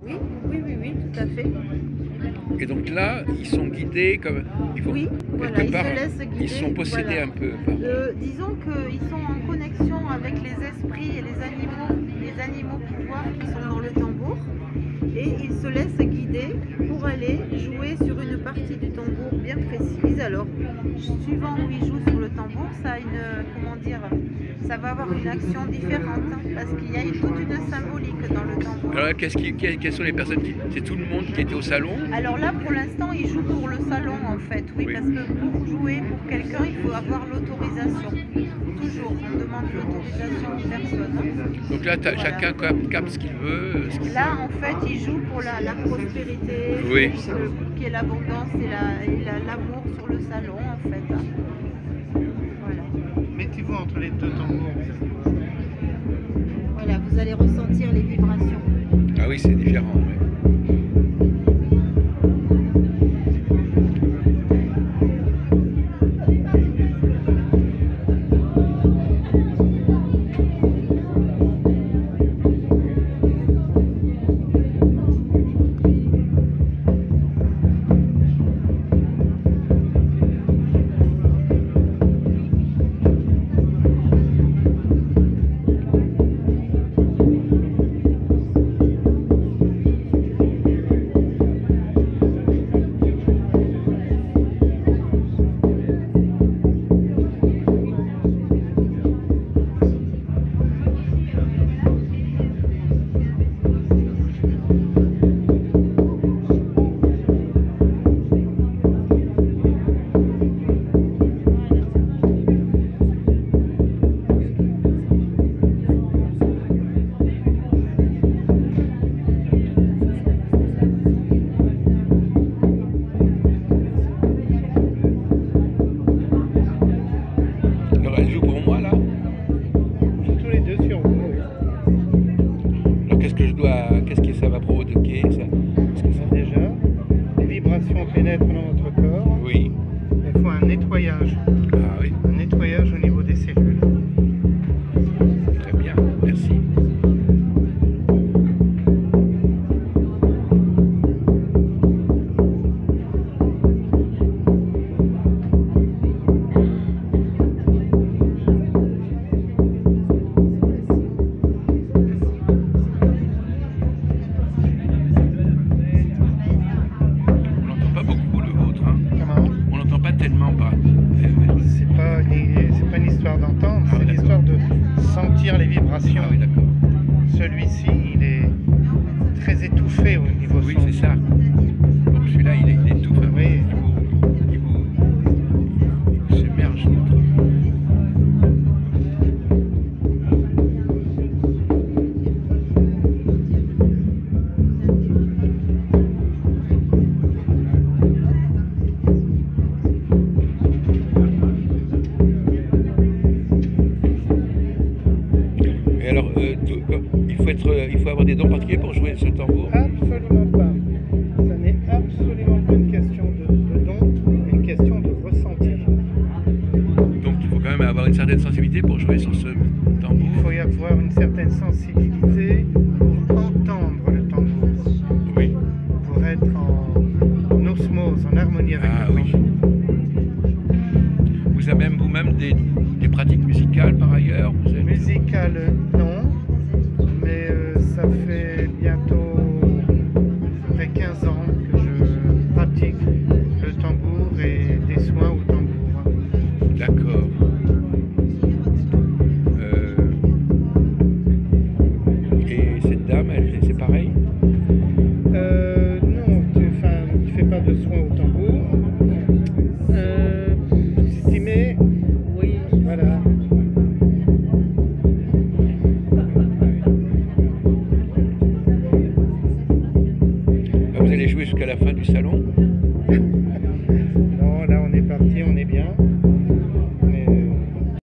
Oui, oui, oui, oui, tout à fait. Et donc là, ils sont guidés comme ils vont Oui, voilà, quelque ils part, se laissent ils sont guider, possédés voilà. un peu par. Disons qu'ils sont en connexion avec les esprits et les animaux pouvoirs qui sont dans le tambour, et ils se laissent guider pour aller jouer sur une partie du tambour bien précise. Alors, suivant où ils jouent sur le tambour, ça a comment dire, ça va avoir une action différente, hein, parce qu'il y a toute une symbolique dans le tambour. Alors, quelles sont les personnes qui. C'est tout le monde qui était au salon? Alors là, pour l'instant, ils jouent pour le salon, en fait, oui, Oui. parce que pour jouer pour quelqu'un, il faut avoir l'autorisation. Toujours, on demande l'autorisation aux personnes. Donc là, Voilà. chacun capte ce qu'il veut. Là, en fait, ils jouent pour la prospérité, Oui. pour qu'il y ait l'abondance et l'amour sur le salon, en fait. Voilà. Mettez-vous entre les deux tambours. Voilà, vous allez ressentir les vibrations. Ah oui, c'est différent. Ouais. Alors, elle joue pour moi là. Tous les deux sur vous. Alors, qu'est-ce que ça va provoquer ça? Parce que ça... Déjà, les vibrations pénètrent dans votre corps. Oui. Il faut un nettoyage. Ah oui. Un nettoyage au niveau des cellules. Très bien. Merci. On n'entend pas beaucoup le vôtre. Hein. Comment? On n'entend pas tellement pas. C'est pas une histoire d'entendre, Ah, c'est d'accord. l'histoire de sentir les vibrations. Ah oui, d'accord. Celui-ci, il est très étouffé au niveau Oui, son. c'est ça. Donc celui-là, il étouffe un peu. Oui. Il vous submerge. Et alors, il faut avoir des dons particuliers pour jouer ce tambour? Absolument pas. Ça n'est absolument pas une question de don, mais une question de ressenti. Donc il faut quand même avoir une certaine sensibilité pour jouer sur ce tambour. Il faut y avoir une certaine sensibilité pour entendre le tambour, Oui. pour être en osmose, en harmonie avec Ah le oui. tambour. Vous avez vous-même des pratiques musicales par ailleurs? Vous êtes... Musical, non, mais ça fait bientôt à peu près 15 ans que je pratique le tambour et des soins au tambour. D'accord. Et cette dame, c'est pareil? Non, tu fais pas de soins au tambour. Estimé, oui, voilà. Vous allez jouer jusqu'à la fin du salon?